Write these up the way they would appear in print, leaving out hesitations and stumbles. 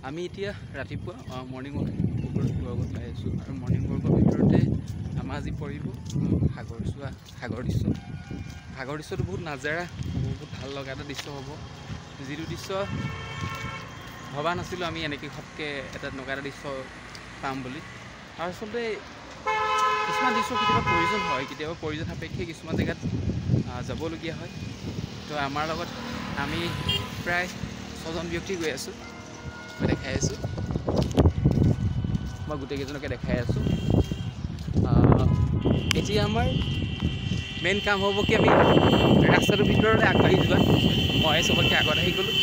আমি এতিয়া ৰাতিপুৱা মৰ্ণিং ৱাক ওলাই আছোঁ আৰু মৰ্ণিং ৱাকৰ ভিতৰতে আমাৰ আজি পৰিব সাগৰ দৃশ্যটো বহুত নাজাৰা বহুত ভাল লগা এটা দৃশ্য হ'ব যিটো দৃশ্য ভবা নাছিলোঁ আমি এনেকৈ ঘপকৈ এনেকুৱা এটা দৃশ্য পাম বুলি আৰু আচলতে কিছুমান দৃশ্য কেতিয়াবা প্ৰয়োজন সাপেক্ষে কিছুমান জেগাত যাবলগীয়া হয় তো আমাৰ লগত আমি প্ৰায় 6জন ব্যক্তি গৈ আছোঁ মই দেখাই আছোঁ মই গোটেইকেইজনকে দেখাই আছোঁ এতিয়া আমাৰ মেইন কাম হ'ব কি আমি ৰাস্তাটোৰ ভিতৰলৈ আগবাঢ়ি যোৱা মই চবতকৈ আগত আহি গ'লোঁ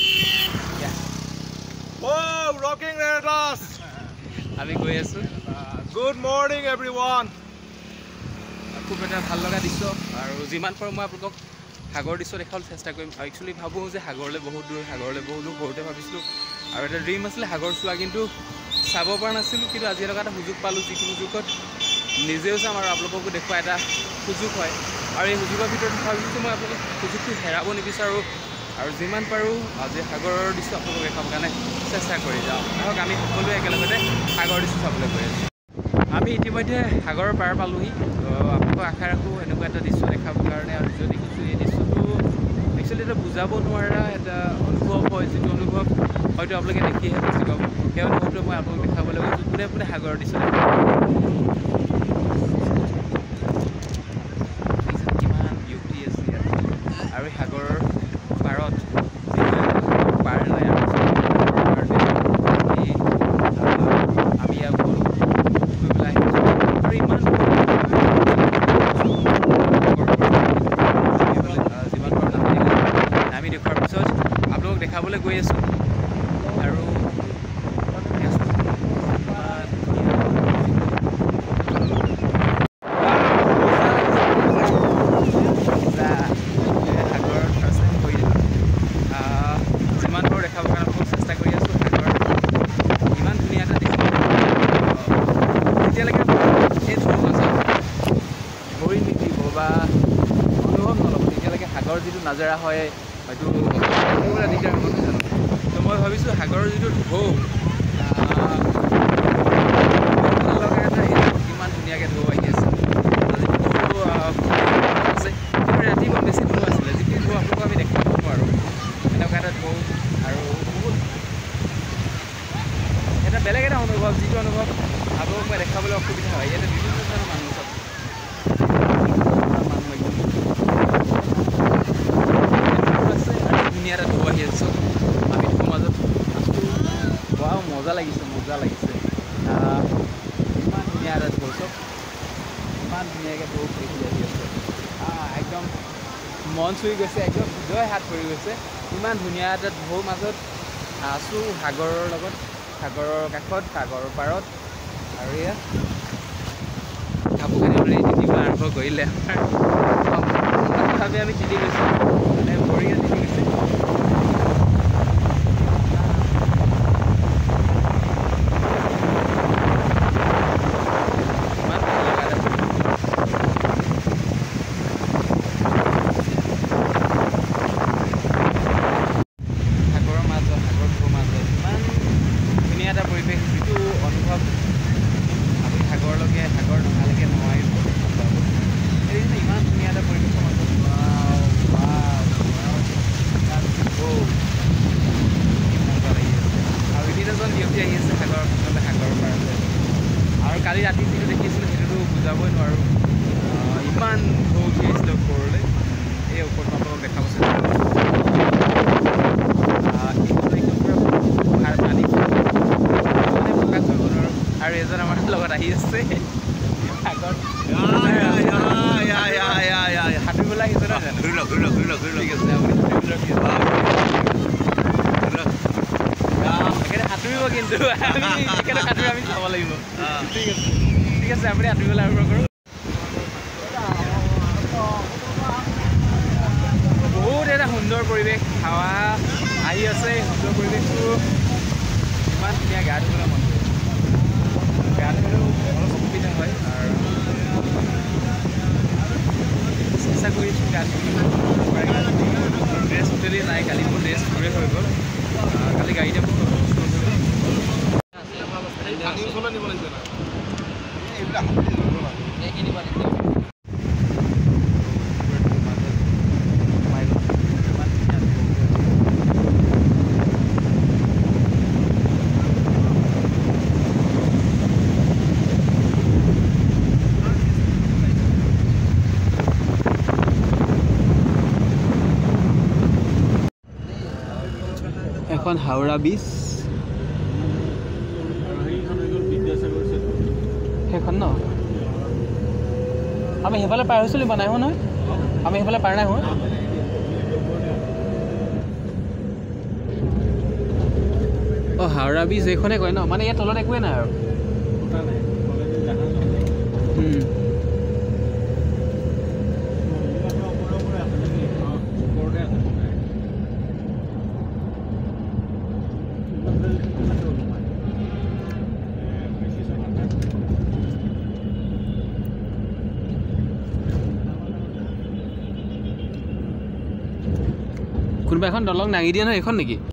আমি গৈ আছোঁ Good morning everyone খুব এটা ভাল লগা দৃশ্য আৰু যিমান পাৰোঁ মই আপোনালোকক সাগৰ দৃশ্য দেখাবলৈ চেষ্টা কৰিম আৰু একচুৱেলি ভাবোঁ যে সাগৰলৈ বহুত দূৰ সৰুতে ভাবিছিলোঁ আৰু এটা ড্ৰিম আছিলে সাগৰ চোৱা কিন্তু চাব পৰা নাছিলোঁ কিন্তু আজি এনেকুৱা এটা সুযোগ পালোঁ যিটো সুযোগত নিজেও চাম আৰু আপোনালোককো দেখুওৱা এটা সুযোগ হয় আৰু এই সুযোগৰ ভিতৰত ভাবিছোঁ মই আপোনালোকক সুযোগটো হেৰাব নিবিচাৰোঁ আৰু যিমান পাৰোঁ আজি সাগৰৰ দৃশ্য আপোনালোকক দেখাবৰ কাৰণে চেষ্টা কৰি যাওঁ আহক আমি সকলোৱে একেলগতে সাগৰ দৃশ্য চাবলৈ গৈ আছোঁ আমি ইতিমধ্যে সাগৰৰ পাৰ পালোঁহি আপোনালোকক আশা ৰাখোঁ এনেকুৱা এটা দৃশ্য দেখাবৰ কাৰণে আৰু যদি দেখিছোঁ এই দৃশ্যটো একচুৱেলি এটা বুজাব নোৱাৰা এটা অনুভৱ হয় যিটো অনুভৱ হয়তো আপোনালোকে দেখিহে বুজি পাব সেই অনুভৱটো মই আপোনালোকক দেখাবলৈ গৈছোঁ পোনে সাগৰৰ দৃশ্য কিমান বিউটি আছে ইয়াত আৰু এই সাগৰৰ পাৰত পাৰ নাই আমি ইয়াত গৈ পেলাই আৰু ইমান যিমান পাৰোঁ আমি দেখুৱাৰ পিছত আপোনালোকক দেখাবলৈ গৈ আছোঁ আৰু যিমান পাৰোঁ দেখাবৰ কাৰণে আপোনালোকক চেষ্টা কৰি আছোঁ সাগৰ ইমান ধুনীয়া এটা দৃশ্য এতিয়ালৈকে এই ভৰি নিদিব বা অনুভৱ নল'ব তেতিয়ালৈকে সাগৰ যিটো নাজাৰা হয় হয়তো দিগদাৰ হ'ব নহয় জানো তো মই ভাবিছোঁ সাগৰৰ যিটো ঢৌ কিমান ধুনীয়াকৈ ঢৌ আহি আছে আছে কিন্তু ৰাতি বৰ বেছি ঢৌ আছিলে যিটো ঢৌ আপোনালোকক আমি দেখাব নোৱাৰোঁ এনেকুৱা এটা ঢৌ আৰু বহুত এটা বেলেগ এটা অনুভৱ যিটো অনুভৱ আপোনালোকক মই দেখাবলৈ অসুবিধা হয় ইয়াতে বিভিন্ন ধৰণৰ মানুহ চব ধুনীয়া এটা ঢৌ আহি আছোঁ আমি ঢৌৰ মাজত বৰ মজা লাগিছে ইমান ধুনীয়া এটা ঢৌ চব ইমান ধুনীয়াকৈ ঢৌ খেলি আহি আছে একদম মন চুই গৈছে একদম হৃদয় হাত পৰি গৈছে ইমান ধুনীয়া এটা ঢৌৰ মাজত আছোঁ সাগৰৰ লগত সাগৰৰ কাষত সাগৰৰ পাৰত আৰু এয়া কাপোৰ কানি অলৰেডি তিতিব আৰম্ভ কৰিলে ভাবি আমি তিতি গৈছোঁ মানে ভৰিৰে তিতি গৈছে আৰু কালি ৰাতি যিটো দেখিছিলোঁ সেইটোতো বুজাবই নোৱাৰোঁ ইমান ঢৌ উঠি আহিছিলে ওপৰলৈ এই ওপৰত আপোনালোকক দেখাব চেষ্টা পানী প্ৰকাশ কৰিব নোৱাৰোঁ আৰু এজন আমাৰ লগত আহি আছে সাগৰ সাঁতুৰিবলৈ আহিছে নহয় জানো ঠিক আছে আপুনি সাঁতুৰিব কিন্তু আমি সাঁতুৰি আমি চাব লাগিব ঠিক আছে আপুনি সাঁতুৰিবলৈ আৰম্ভ কৰোঁ বহুত এটা সুন্দৰ পৰিৱেশ হাৱা আহি আছে সুন্দৰ পৰিৱেশটো ইমান ধুনীয়া গা ধুবলৈ মন গা ধুলেও অলপ অসুবিধা হয় আৰু চেষ্টা কৰিছোঁ গা ধুবলৈ ড্ৰেছ টোটেলি নাই কালি মোৰ ড্ৰেছ ঘূৰে হৈ গ'ল কালি গাড়ীতে বহুত এখন হাওৰা ব্ৰিজ সেইখন ন আমি সেইফালে পাৰ হৈছিলোঁ বনাই হোৱা নহয় আমি সেইফালে পাৰ নাই হোৱা অঁ হাওৰা ব্ৰিজ এইখনে কয় ন মানে ইয়াত তলত একোৱে নাই আৰু কোনোবা এখন দলং দাঙি দিয়ে নহয় এইখন নেকি